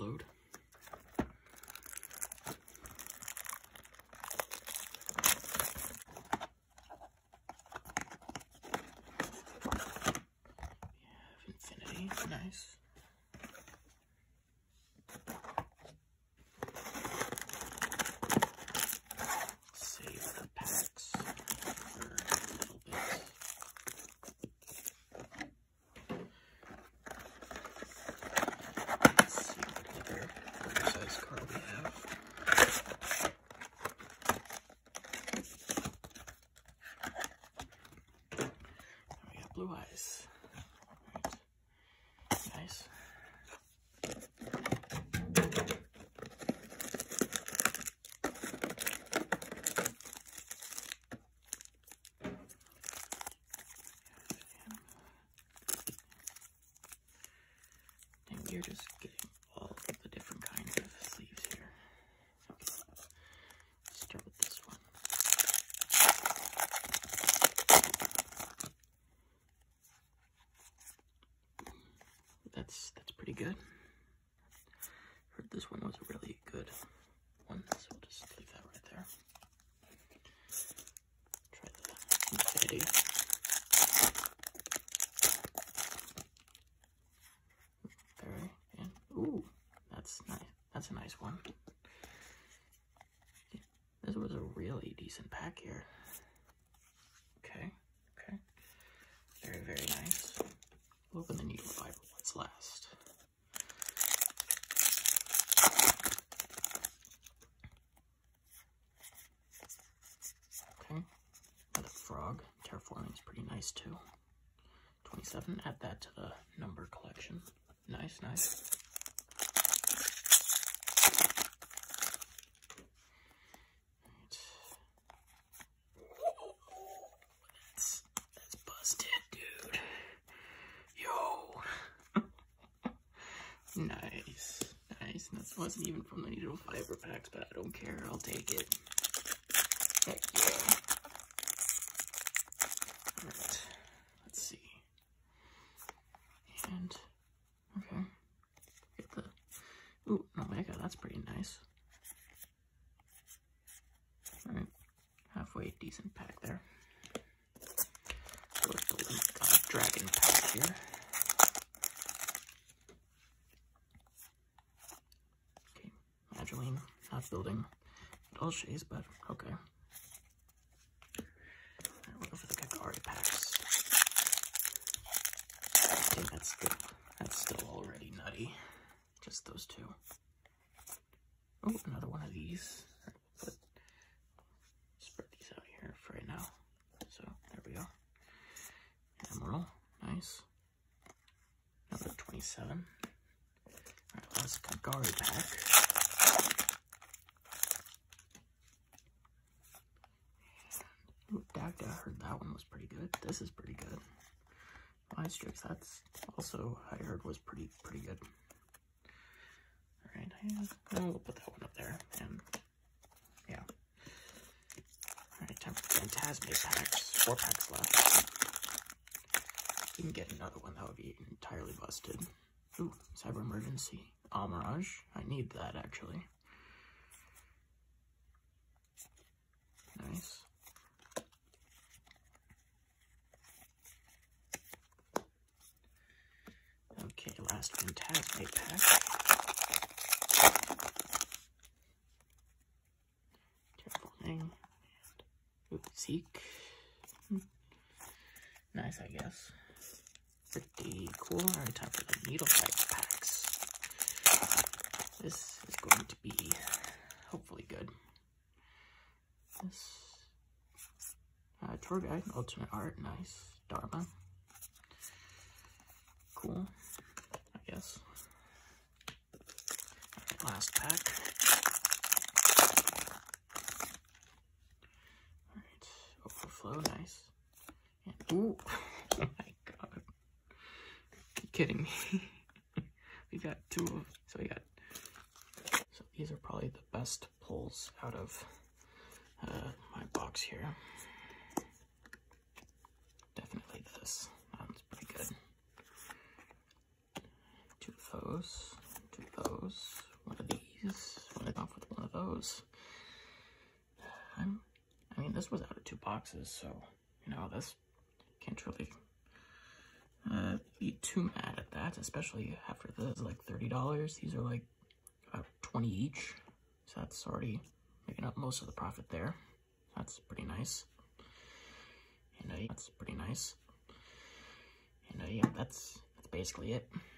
load. Infinity, nice. Save the packs for a little bit. Let's see what other size card we have. We got Blue Eyes. Nice. And we're just getting all of the different kinds of sleeves here. Okay. Let's start with this one. That's pretty good. Heard this one was a really good one, so we'll just leave that right there. Try the Infinity. Very, and ooh, that's nice. That's a nice one. This was a really decent pack here. Okay, okay. Very, very nice. Open the needle fiber. What's last? Okay. Another frog. Terraforming is pretty nice too. 27. Add that to the number collection. Nice, nice. That's busted, dude. Yo. Nice, nice. And that wasn't even from the needle fiber packs, but I don't care. I'll take it. Heck yeah. Alright, let's see. And, okay. Get the, ooh, an Omega, that's pretty nice. Alright, halfway decent pack there. Go with the dragon pack here. Not building at all shades, but okay. Alright, we'll go for the Kagari packs. I think that's good. That's still already nutty. Just those two. Oh, another one of these. Alright, spread these out here for right now. So there we go. Emerald, nice. Another 27. Alright, last Kagari pack. Ooh, Dagda, I heard that one was pretty good. This is pretty good. Strix, that's also I heard was pretty good. Alright, we'll put that one up there. And yeah. Alright, time for Phantasmic packs. 4 packs left. If we can get another one, that would be entirely busted. Ooh, Cyber Emergency. Mirage. I need that actually. Nice. Okay, last Phantasmic pack. Terraforming. And Zeke. Nice, I guess. Pretty cool. Alright, time for the needle fight packs. This is going to be hopefully good. This tour guide, ultimate art, nice. Dharma. Cool, I guess. Alright, last pack. Alright, overflow, nice. And, ooh, oh my god. Are you kidding me? We got 2 of, so we got, so these are probably the best pulls out of my box here. Definitely this. That one's pretty good. 2 of those. 2 of those, one of these, went off with one of those. I mean, this was out of 2 boxes, so, you know, this can't really be too mad at that, especially after this, like $30. These are like about 20 each, so that's already making up most of the profit there. That's pretty nice. And that's pretty nice. And yeah, that's basically it.